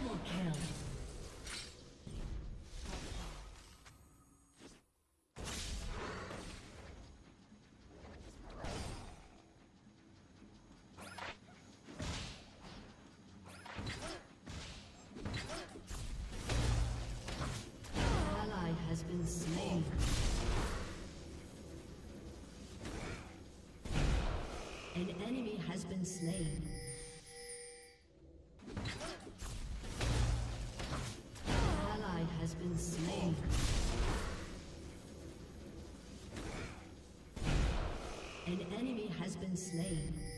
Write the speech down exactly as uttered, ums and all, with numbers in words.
Double kill. Ally has been slain. An enemy has been slain. Ally has been slain. An enemy has been slain.